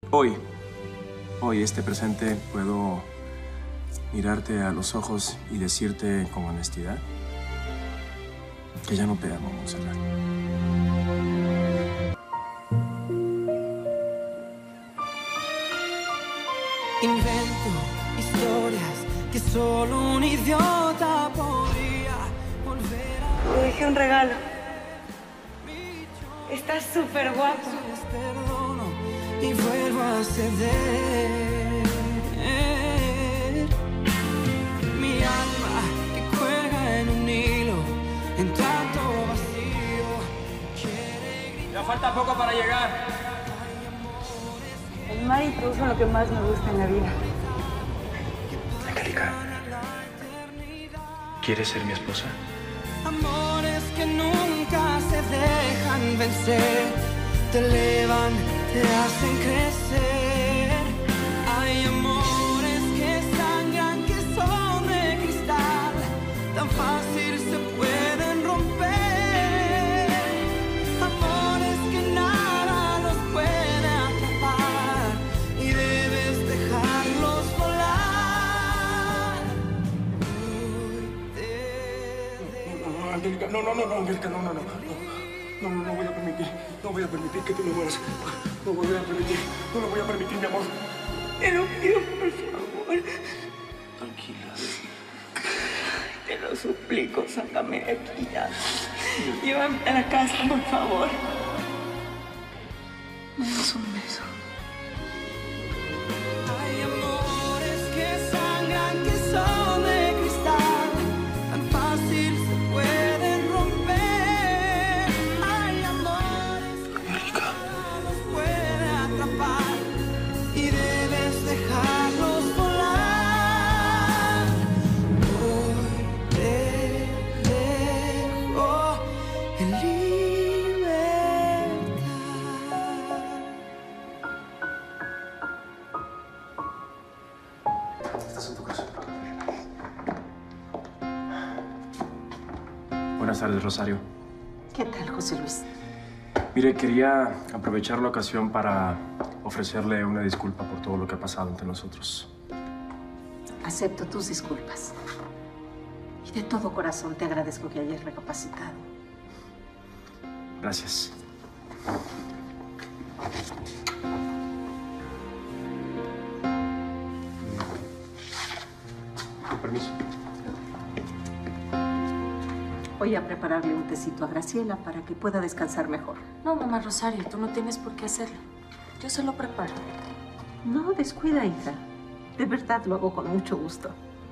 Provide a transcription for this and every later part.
Hoy, este presente, puedo mirarte a los ojos y decirte con honestidad que ya no te amo, Montserrat. Invento historias que solo un idiota podría volver a... Te dejé un regalo. Estás súper guapo. Perdono y vuelvo a ceder. Mi alma que cuelga en un hilo, en tanto vacío, quiere gritar. Ya falta poco para llegar. El mar y tú son lo que más me gusta en la vida. Angélica, ¿quieres ser mi esposa? Amores que nunca se dejan vencer, te elevan, te hacen crecer. Hay amores que sangran, que son de cristal, tan fácil se pueden romper. Amores que nada los puede atrapar y debes dejarlos volar. Hoy te Angélica, no, Angélica, no voy a permitir que tú me mueras. No lo voy a permitir, mi amor. Te lo pido, por favor. Tranquila. Te lo suplico, sácame de aquí ya. Llévame a la casa, por favor. ¿Me das un beso? Hay amores que sangran, que son de cristal, tan fácil se pueden romper. Hay amores que nada los puede atrapar y debes dejarlos volar. Hoy te dejo en libertad. Estás en tu casa. Buenas tardes, Rosario. ¿Qué tal, José Luis? Mire, quería aprovechar la ocasión para ofrecerle una disculpa por todo lo que ha pasado entre nosotros. Acepto tus disculpas. Y de todo corazón te agradezco que hayas recapacitado. Gracias. Con permiso. Voy a prepararle un tecito a Graciela para que pueda descansar mejor. No, mamá Rosario, tú no tienes por qué hacerlo. Yo se lo preparo. No, descuida, hija. De verdad lo hago con mucho gusto.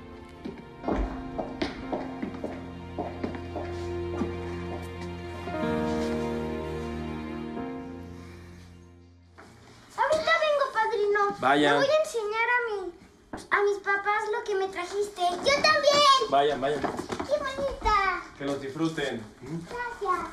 Ahorita vengo, padrino. Vaya. Le voy a enseñar a mis papás lo que me trajiste. ¡Yo también! Vayan. ¡Qué bonita! Que los disfruten. Gracias.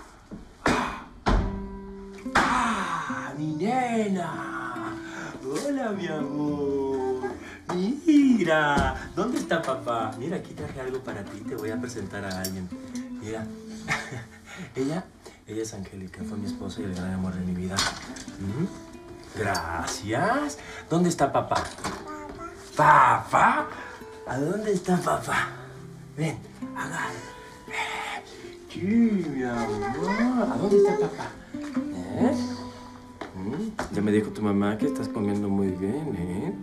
¡Ah, mi nena! Hola, mi amor. Mira, ¿dónde está papá? Mira, aquí traje algo para ti. Te voy a presentar a alguien. Mira, ella es Angélica. Fue mi esposa y el gran amor de mi vida. Gracias. ¿Dónde está papá? ¿Papá? ¿A dónde está papá? Ven, agarra. Sí, mi amor. ¿A dónde está papá? Ya me dijo tu mamá que estás comiendo muy bien, ¿eh?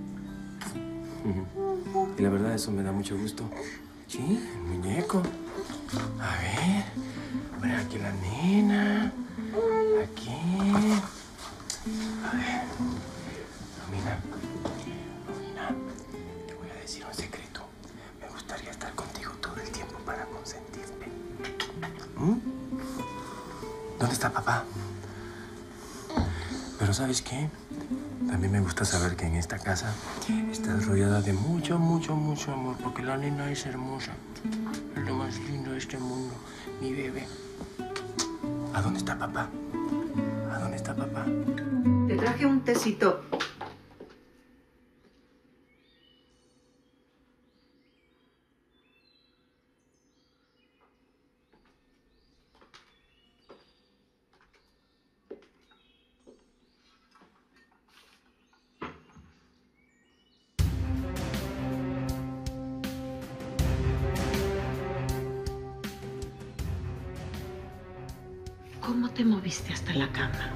Y la verdad, eso me da mucho gusto. Sí, el muñeco. A ver, poner aquí la nena. Aquí. A ver. Romina, te voy a decir un secreto. Me gustaría estar contigo todo el tiempo para consentirte. ¿Dónde está papá? Pero ¿sabes qué? También me gusta saber que en esta casa estás rodeada de mucho amor, porque la nena es hermosa. Es lo más lindo de este mundo, mi bebé. ¿A dónde está papá? ¿A dónde está papá? Te traje un tecito. ¿Cómo te moviste hasta la cama?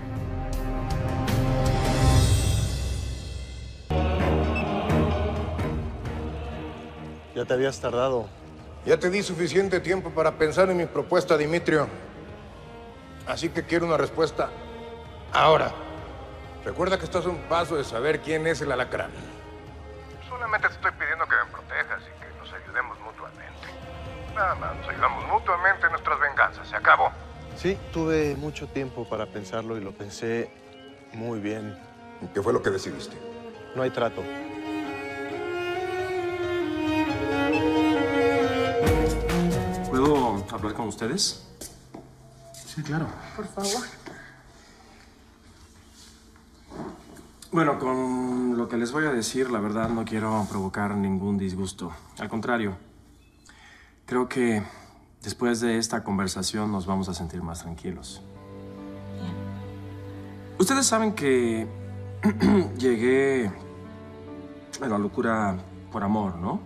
Ya te habías tardado. Ya te di suficiente tiempo para pensar en mi propuesta, Dimitrio. Así que quiero una respuesta ahora. Recuerda que estás a un paso de saber quién es el alacrán. Solamente te estoy pidiendo que me protejas y que nos ayudemos mutuamente. Nada más, nos ayudamos mutuamente en nuestras venganzas. Se acabó. Sí, tuve mucho tiempo para pensarlo y lo pensé muy bien. ¿Qué fue lo que decidiste? No hay trato. ¿Puedo hablar con ustedes? Sí, claro. Por favor. Bueno, con lo que les voy a decir, la verdad no quiero provocar ningún disgusto. Al contrario, creo que después de esta conversación nos vamos a sentir más tranquilos. Bien. Ustedes saben que llegué a la locura por amor, ¿no?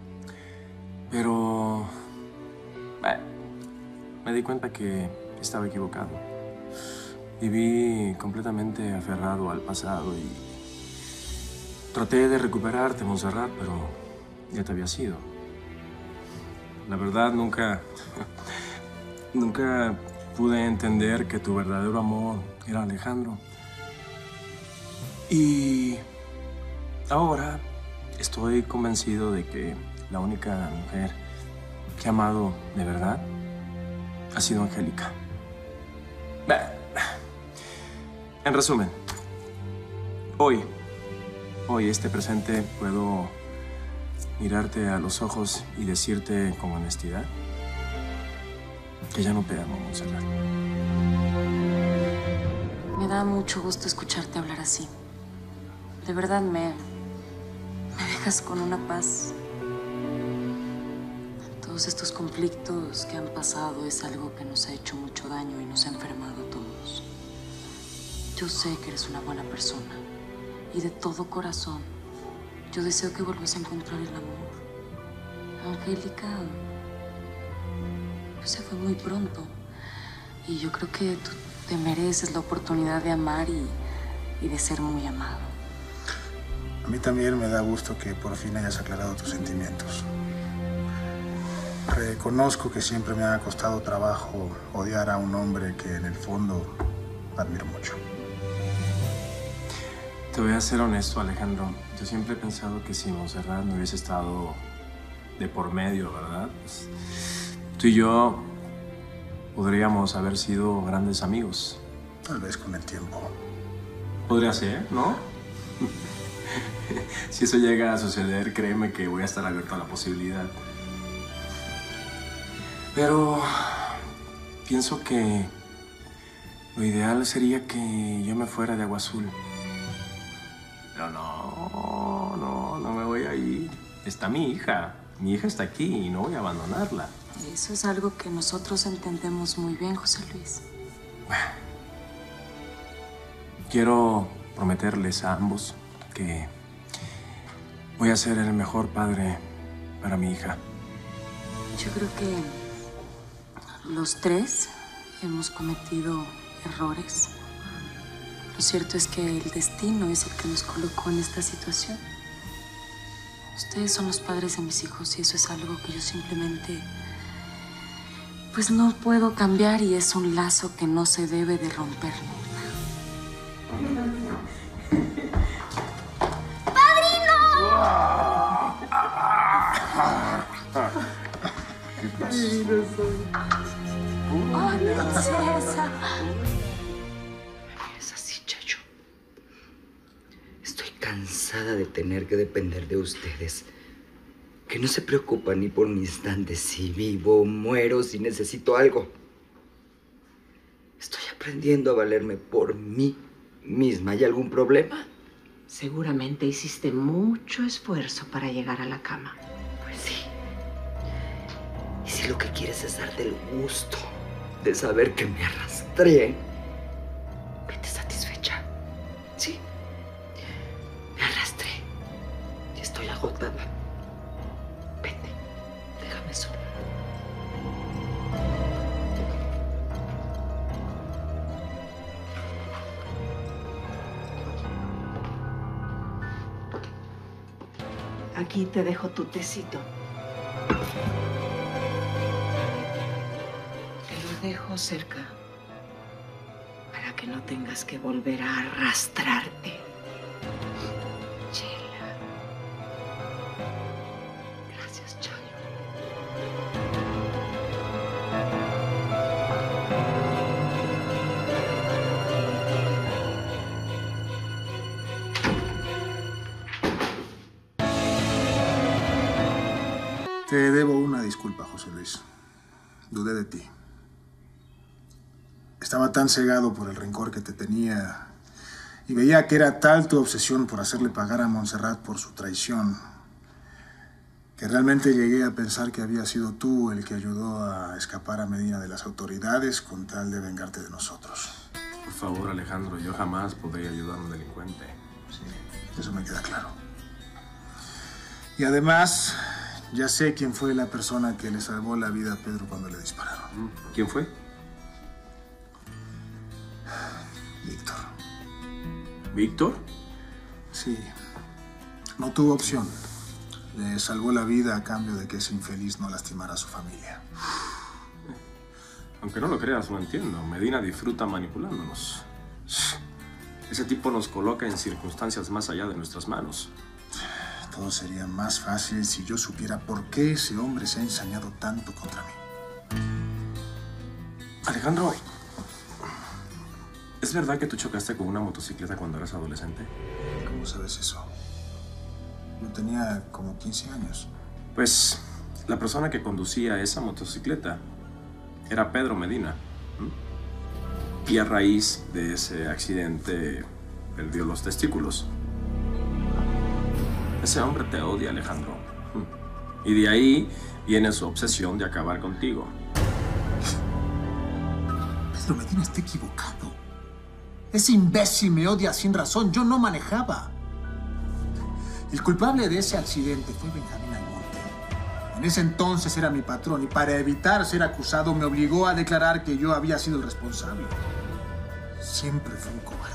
Pero me di cuenta que estaba equivocado. Viví completamente aferrado al pasado y traté de recuperarte, Montserrat, pero ya te había sido. La verdad, nunca pude entender que tu verdadero amor era Alejandro. Y ahora estoy convencido de que la única mujer que he amado de verdad ha sido Angélica. En resumen, hoy, este presente, puedo mirarte a los ojos y decirte con honestidad que ya no te amo, Montserrat. Me da mucho gusto escucharte hablar así. De verdad, me dejas con una paz. Todos estos conflictos que han pasado es algo que nos ha hecho mucho daño y nos ha enfermado a todos. Yo sé que eres una buena persona y de todo corazón yo deseo que vuelvas a encontrar el amor. Angélica pues, se fue muy pronto y yo creo que tú te mereces la oportunidad de amar y de ser muy amado. A mí también me da gusto que por fin hayas aclarado tus sentimientos. Reconozco que siempre me ha costado trabajo odiar a un hombre que en el fondo admiro mucho. Te voy a ser honesto, Alejandro. Yo siempre he pensado que si Montserrat no hubiese estado de por medio, ¿verdad? Pues, tú y yo podríamos haber sido grandes amigos. Tal vez con el tiempo. Podría ser, ¿no? Si eso llega a suceder, créeme que voy a estar abierto a la posibilidad. Pero pienso que lo ideal sería que yo me fuera de Agua Azul. Pero no me voy a ir. Está mi hija. Mi hija está aquí y no voy a abandonarla. Eso es algo que nosotros entendemos muy bien, José Luis. Quiero prometerles a ambos que voy a ser el mejor padre para mi hija. Yo creo que los tres hemos cometido errores. Lo cierto es que el destino es el que nos colocó en esta situación. Ustedes son los padres de mis hijos y eso es algo que yo simplemente pues no puedo cambiar y es un lazo que no se debe de romper nunca. ¿Qué pasó? ¡Ay, princesa! Es así, Chayo. Estoy cansada de tener que depender de ustedes. Que no se preocupan ni por un instante si vivo o muero, si necesito algo. Estoy aprendiendo a valerme por mí misma. ¿Hay algún problema? Seguramente hiciste mucho esfuerzo para llegar a la cama. Pues sí. Y si lo que quieres es darte el gusto de saber que me arrastré, vete satisfecha. Sí. Me arrastré. Y estoy agotada. Vete. Déjame sola. Aquí te dejo tu tecito. Te lo dejo cerca para que no tengas que volver a arrastrarte. Chela. Gracias, Chayo. Te debo una disculpa, José Luis. Dudé de ti. Estaba tan cegado por el rencor que te tenía y veía que era tal tu obsesión por hacerle pagar a Montserrat por su traición que realmente llegué a pensar que había sido tú el que ayudó a escapar a Medina de las autoridades con tal de vengarte de nosotros. Por favor, Alejandro, yo jamás podría ayudar a un delincuente. Sí, eso me queda claro. Y además, ya sé quién fue la persona que le salvó la vida a Pedro cuando le dispararon. ¿Quién fue? Víctor. ¿Víctor? Sí. No tuvo opción. Le salvó la vida a cambio de que ese infeliz no lastimara a su familia. Aunque no lo creas, lo entiendo. Medina disfruta manipulándonos. Ese tipo nos coloca en circunstancias más allá de nuestras manos. Todo sería más fácil si yo supiera por qué ese hombre se ha ensañado tanto contra mí. Alejandro, ¿es verdad que tú chocaste con una motocicleta cuando eras adolescente? ¿Cómo sabes eso? Yo tenía como 15 años. Pues la persona que conducía esa motocicleta era Pedro Medina. Y a raíz de ese accidente perdió los testículos. Ese hombre te odia, Alejandro. Y de ahí viene su obsesión de acabar contigo. Pedro Medina está equivocado. Ese imbécil me odia sin razón. Yo no manejaba. El culpable de ese accidente fue Benjamín Almonte. En ese entonces era mi patrón y para evitar ser acusado me obligó a declarar que yo había sido el responsable. Siempre fue un cobarde.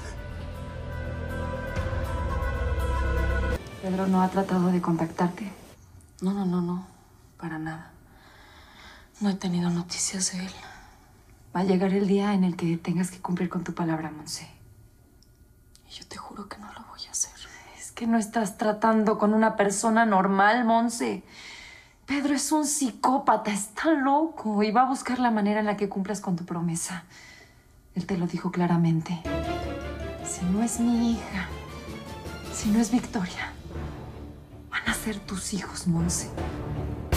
¿Pedro no ha tratado de contactarte? No, para nada. No he tenido noticias de él. Va a llegar el día en el que tengas que cumplir con tu palabra, Monse. Y yo te juro que no lo voy a hacer. Es que no estás tratando con una persona normal, Monse. Pedro es un psicópata, está loco y va a buscar la manera en la que cumplas con tu promesa. Él te lo dijo claramente. Si no es mi hija, si no es Victoria, van a ser tus hijos, Monse.